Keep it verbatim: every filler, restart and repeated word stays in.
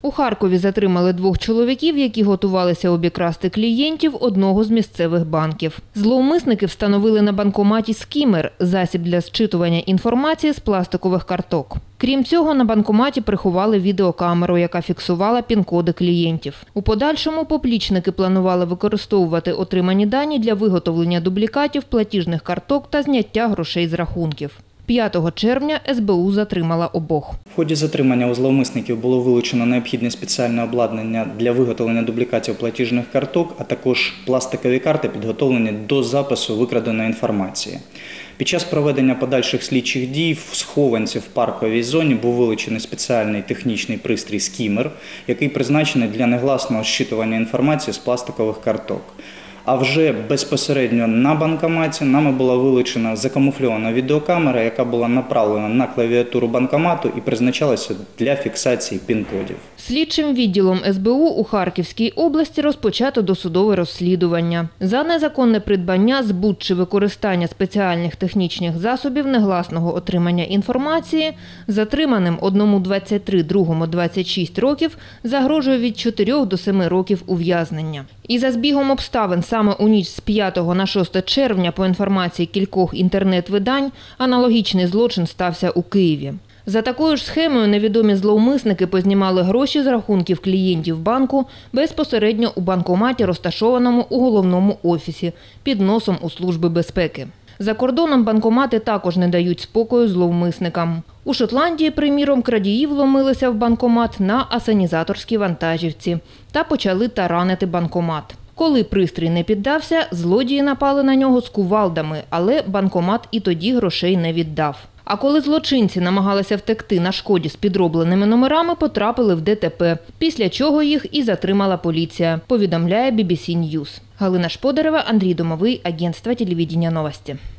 У Харкові затримали двох чоловіків, які готувалися обікрасти клієнтів одного з місцевих банків. Зловмисники встановили на банкоматі скімер – засіб для зчитування інформації з пластикових карток. Крім цього, на банкоматі приховали відеокамеру, яка фіксувала пін-коди клієнтів. У подальшому поплічники планували використовувати отримані дані для виготовлення дублікатів платіжних карток та зняття грошей з рахунків. п'ятого червня ес бе у затримала обох. В ході затримання у зловмисників було вилучено необхідне спеціальне обладнання для виготовлення дублікатів платіжних карток, а також пластикові карти, підготовлені до запису викраденої інформації. Під час проведення подальших слідчих дій в схованці в парковій зоні був вилучений спеціальний технічний пристрій скімер, який призначений для негласного зчитування інформації з пластикових карток. А вже безпосередньо на банкоматі нами була вилучена закамуфльована відеокамера, яка була направлена на клавіатуру банкомату і призначалася для фіксації пін-кодів. Слідчим відділом ес бе у у Харківській області розпочато досудове розслідування. За незаконне придбання, збут чи використання спеціальних технічних засобів негласного отримання інформації затриманим одному двадцять три, другому двадцять шість років загрожує від чотирьох до семи років ув'язнення. І за збігом обставин саме у ніч з п'ятого на шосте червня, по інформації кількох інтернет-видань, аналогічний злочин стався у Києві. За такою ж схемою невідомі зловмисники познімали гроші з рахунків клієнтів банку безпосередньо у банкоматі, розташованому у головному офісі, під носом у Служби безпеки. За кордоном банкомати також не дають спокою зловмисникам. У Шотландії, приміром, крадії вломилися в банкомат на асенізаторській вантажівці та почали таранити банкомат. Коли пристрій не піддався, злодії напали на нього з кувалдами, але банкомат і тоді грошей не віддав. А коли злочинці намагалися втекти на «Шкоді» з підробленими номерами, потрапили в де те пе, після чого їх і затримала поліція, повідомляє бі бі сі News. Галина Шподарева, Андрій Домовий, агентство телевидения «Новости».